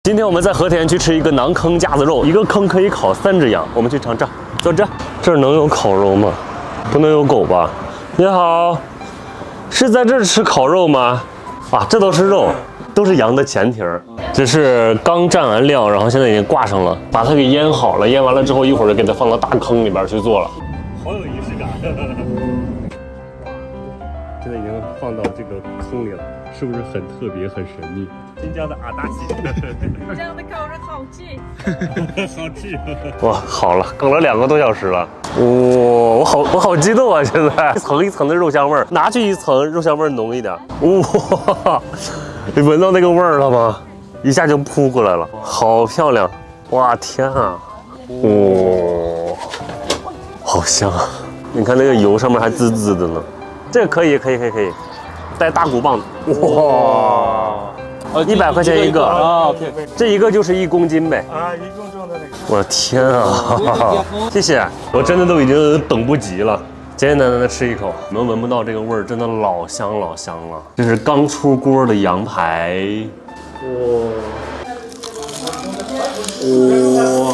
今天我们在和田去吃一个馕坑架子肉，一个坑可以烤3只羊，我们去尝尝。走这，这儿能有烤肉吗？不能有狗吧？你好，是在这儿吃烤肉吗？啊，这都是肉，都是羊的前蹄儿，这是刚蘸完料，然后现在已经挂上了，把它给腌好了，腌完了之后一会儿就给它放到大坑里边去做了。好有仪式感。现在已经放到这个坑里了，是不是很特别、很神秘？新疆的阿达西， 新疆的烤肉好吃， 好吃。哇，好了，等了2个多小时了。哇、我好激动啊！现在一层一层的肉香味儿，拿去一层肉香味儿浓一点。哇，你闻到那个味儿了吗？一下就扑过来了，好漂亮！哇，天啊！哇，好香啊！你看那个油上面还滋滋的呢。这个可以，带大骨棒的。哇，100块钱一个啊，这一个就是1公斤呗。啊，1公重的那个。我的天啊！谢谢，我真的都已经等不及了。简简单单的吃一口，能闻不到这个味儿，真的老香老香了。这是刚出锅的羊排。哇！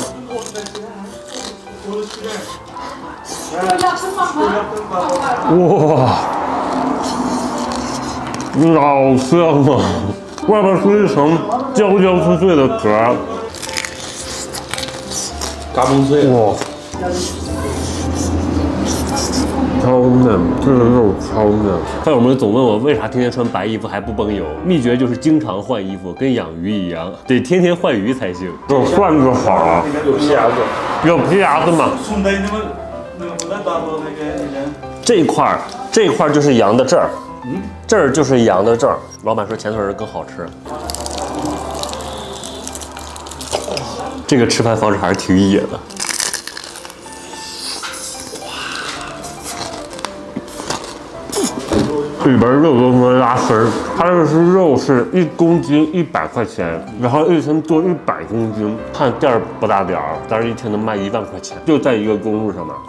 哇！老香啊！外边是一层焦脆脆的壳， 嘎嘣脆。 哇，超嫩，这个肉超嫩。饭友们总问我为啥天天穿白衣服还不崩油，秘诀就是经常换衣服，跟养鱼一样，得天天换鱼才行。有蒜就好了。 有皮牙子。 有皮牙子吗？这一块就是羊的这儿。这儿就是羊的这儿，老板说前腿儿更好吃。这个吃饭方式还是挺野的。里边肉都能拉丝儿，它这是肉是1公斤100块钱，然后一天做100公斤，看店儿不大点儿，但是一天能卖1万块钱，就在一个公路上面。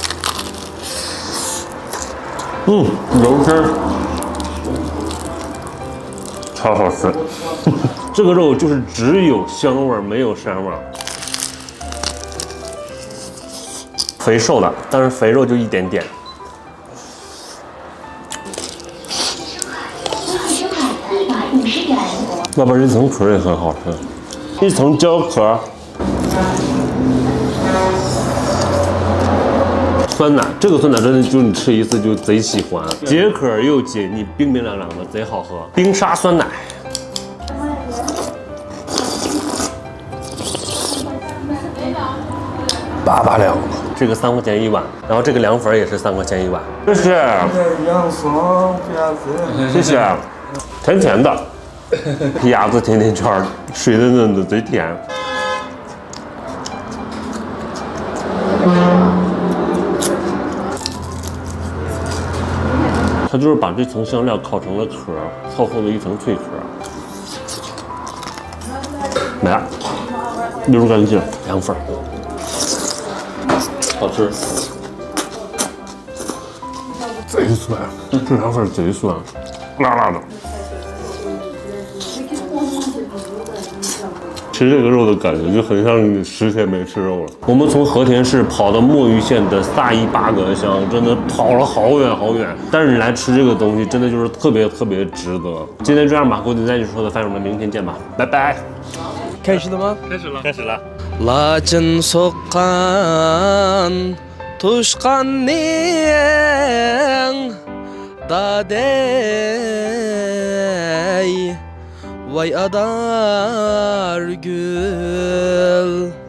油汁儿。超好吃，这个肉就是只有香味儿，没有膻味儿。肥瘦的，但是肥肉就一点点。外边一层壳也很好吃，一层焦壳。酸奶，这个酸奶真的就你吃一次就贼喜欢，解渴又解腻，冰冰凉凉的，贼好喝。冰沙酸奶，8两，这个3块钱一碗，然后这个凉粉也是3块钱一碗。谢谢，谢谢，甜甜的，皮牙子甜甜圈，水嫩嫩的，贼甜。它就是把这层香料烤成了壳，厚厚的一层脆壳。没了，溜干净，凉粉，好吃，贼酸，这凉粉贼酸，辣辣的。吃这个肉的感觉就很像你10天没吃肉了。我们从和田市跑到墨鱼县的萨伊巴格乡，真的跑了好远好远。但是你来吃这个东西，真的就是特别值得。今天这样吧，固定在你说的饭友们，明天见吧，拜拜。 开始了吗？ 开始了。 Lacın soqqan tuşqanning dadey Vay adar gül